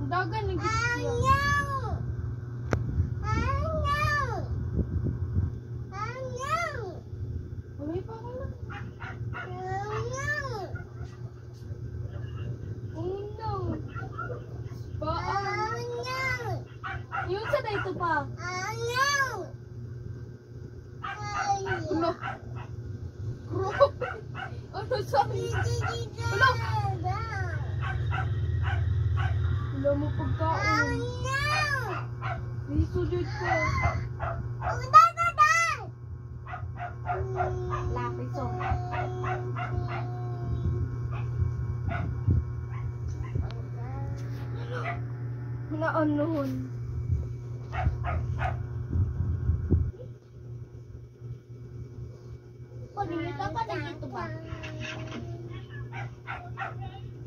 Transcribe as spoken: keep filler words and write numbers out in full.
Dagan na gito siya. Wala pa ako na. Oh no. Baan. Yung sa na ito pa. Ano? Ano sabi? Ano? Wala mo pagkaon. Isulid ko. Lapis oh. Naanuhon. Pag-inita ka na dito ba?